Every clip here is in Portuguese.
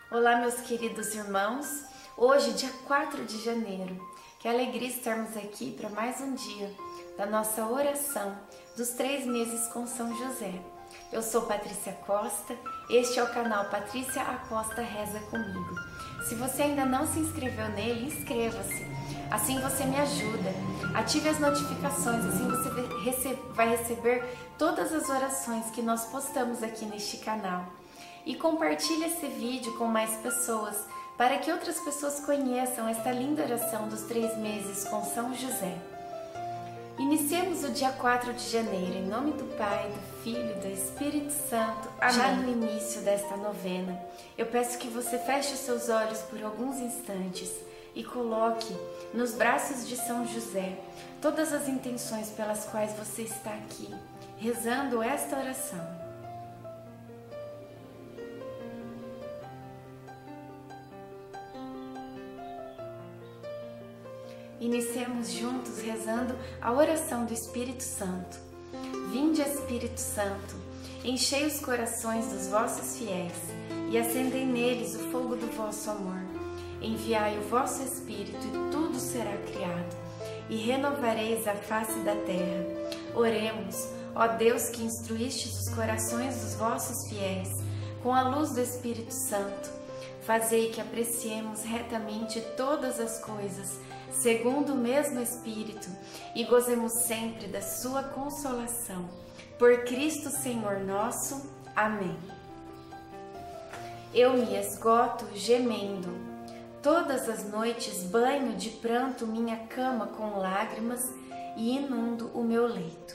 Olá, meus queridos irmãos. Hoje, dia 4 de janeiro. Que alegria estarmos aqui para mais um dia da nossa oração dos 3 meses com São José. Eu sou Patrícia Costa, este é o canal Patrícia Acosta Reza Comigo. Se você ainda não se inscreveu nele, inscreva-se. Assim você me ajuda. Ative as notificações, assim você vai receber todas as orações que nós postamos aqui neste canal. E compartilhe esse vídeo com mais pessoas, para que outras pessoas conheçam esta linda oração dos 3 meses com São José. Iniciemos o dia 4 de janeiro, em nome do Pai, do Filho e do Espírito Santo. Amém. Já no início desta novena, eu peço que você feche os seus olhos por alguns instantes e coloque nos braços de São José todas as intenções pelas quais você está aqui, rezando esta oração. Iniciemos juntos rezando a oração do Espírito Santo. Vinde, Espírito Santo, enchei os corações dos vossos fiéis e acendei neles o fogo do vosso amor. Enviai o vosso Espírito e tudo será criado, e renovareis a face da terra. Oremos, ó Deus, que instruístes os corações dos vossos fiéis com a luz do Espírito Santo. Fazei que apreciemos retamente todas as coisas, segundo o mesmo Espírito, e gozemos sempre da sua consolação. Por Cristo Senhor nosso. Amém. Eu me esgoto gemendo. Todas as noites banho de pranto minha cama com lágrimas e inundo o meu leito.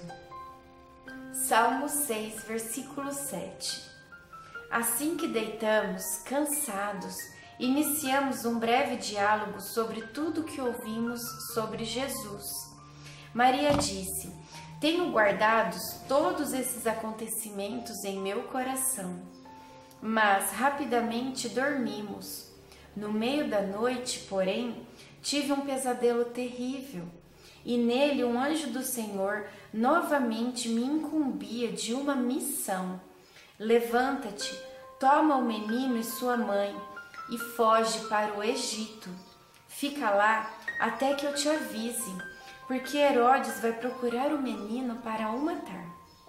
Salmo 6, versículo 7. Assim que deitamos, cansados, iniciamos um breve diálogo sobre tudo que ouvimos sobre Jesus. Maria disse: tenho guardados todos esses acontecimentos em meu coração. Mas rapidamente dormimos. No meio da noite, porém, tive um pesadelo terrível, e nele um anjo do Senhor novamente me incumbia de uma missão. Levanta-te, toma o menino e sua mãe, e foge para o Egito. Fica lá até que eu te avise, porque Herodes vai procurar o menino para o matar.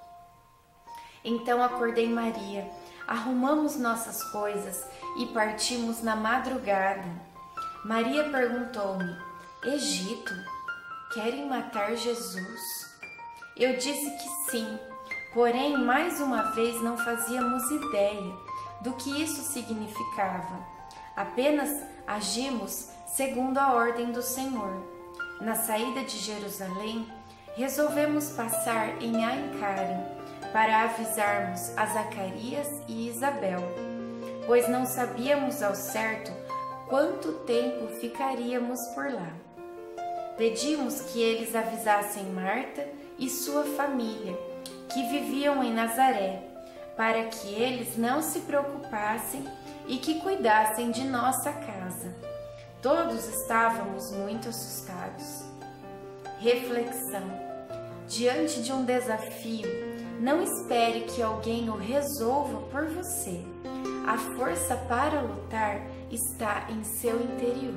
Então acordei Maria, arrumamos nossas coisas e partimos na madrugada. Maria perguntou-me: Egito? Querem matar Jesus? Eu disse que sim, porém mais uma vez não fazíamos ideia do que isso significava. Apenas agimos segundo a ordem do Senhor. Na saída de Jerusalém, resolvemos passar em Ain-Carim para avisarmos a Zacarias e Isabel, pois não sabíamos ao certo quanto tempo ficaríamos por lá. Pedimos que eles avisassem Marta e sua família, que viviam em Nazaré, para que eles não se preocupassem e que cuidassem de nossa casa. Todos estávamos muito assustados. Reflexão: diante de um desafio, não espere que alguém o resolva por você. A força para lutar está em seu interior.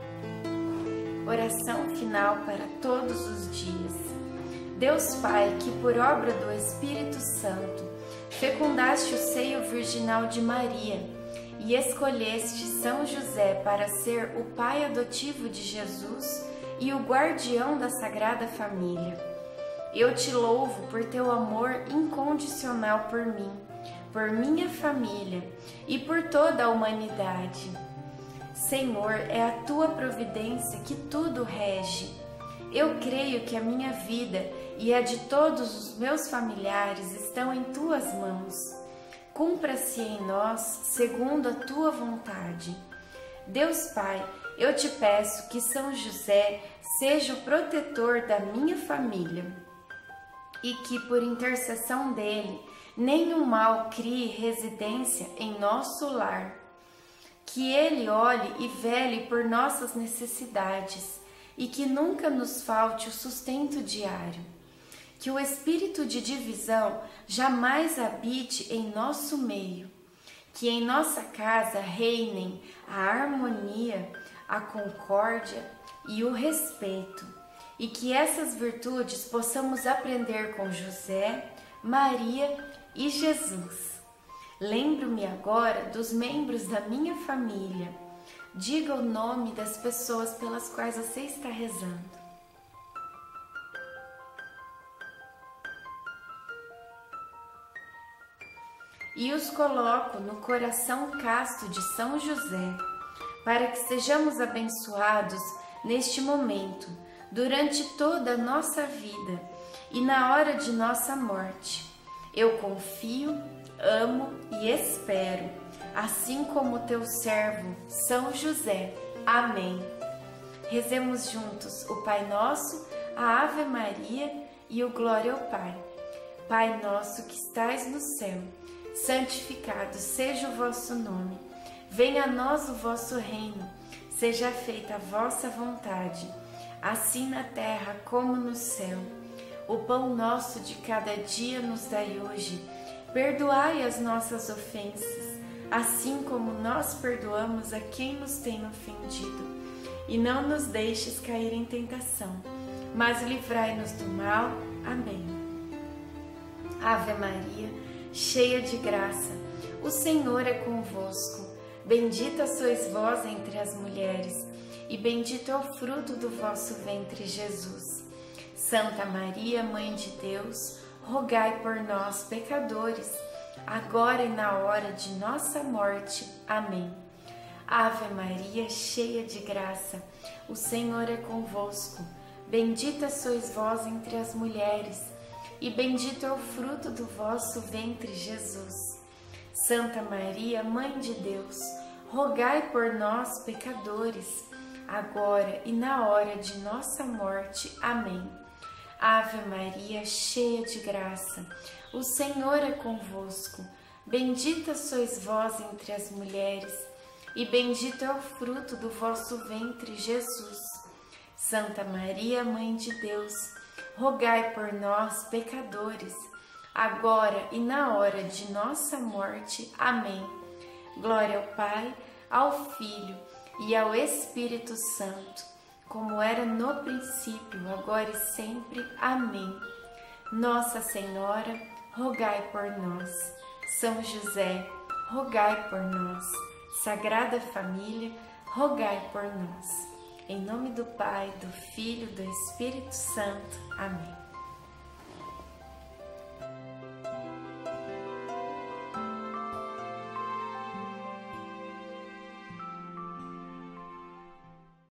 Oração final para todos os dias. Deus Pai, que por obra do Espírito Santo fecundaste o seio virginal de Maria e escolheste São José para ser o pai adotivo de Jesus e o guardião da Sagrada Família, eu te louvo por teu amor incondicional por mim, por minha família e por toda a humanidade. Senhor, é a tua providência que tudo rege. Eu creio que a minha vida e a de todos os meus familiares estão em tuas mãos. Cumpra-se em nós segundo a tua vontade. Deus Pai, eu te peço que São José seja o protetor da minha família e que, por intercessão dele, nenhum mal crie residência em nosso lar. Que ele olhe e vele por nossas necessidades e que nunca nos falte o sustento diário. Que o espírito de divisão jamais habite em nosso meio. que em nossa casa reinem a harmonia, a concórdia e o respeito, e que essas virtudes possamos aprender com José, Maria e Jesus. Lembro-me agora dos membros da minha família. Diga o nome das pessoas pelas quais você está rezando. E os coloco no coração casto de São José, para que sejamos abençoados neste momento, durante toda a nossa vida e na hora de nossa morte. Eu confio, amo e espero, assim como teu servo São José. Amém. Rezemos juntos o Pai Nosso, a Ave Maria e o Glória ao Pai. Pai nosso que estais no céu, santificado seja o vosso nome. Venha a nós o vosso reino. Seja feita a vossa vontade, assim na terra como no céu. O pão nosso de cada dia nos dai hoje. Perdoai as nossas ofensas, assim como nós perdoamos a quem nos tem ofendido. E não nos deixes cair em tentação, mas livrai-nos do mal. Amém. Ave Maria, cheia de graça, o Senhor é convosco. Bendita sois vós entre as mulheres, e bendito é o fruto do vosso ventre, Jesus. Santa Maria, Mãe de Deus, rogai por nós, pecadores, agora e na hora de nossa morte. Amém. Ave Maria, cheia de graça, o Senhor é convosco. Bendita sois vós entre as mulheres, e bendito é o fruto do vosso ventre, Jesus. Santa Maria, Mãe de Deus, rogai por nós, pecadores, agora e na hora de nossa morte. Amém. Ave Maria, cheia de graça, o Senhor é convosco. Bendita sois vós entre as mulheres, e bendito é o fruto do vosso ventre, Jesus. Santa Maria, Mãe de Deus, rogai por nós, pecadores, agora e na hora de nossa morte. Amém. Glória ao Pai, ao Filho e ao Espírito Santo, como era no princípio, agora e sempre. Amém. Nossa Senhora, rogai por nós. São José, rogai por nós. Sagrada Família, rogai por nós. Em nome do Pai, do Filho e do Espírito Santo. Amém.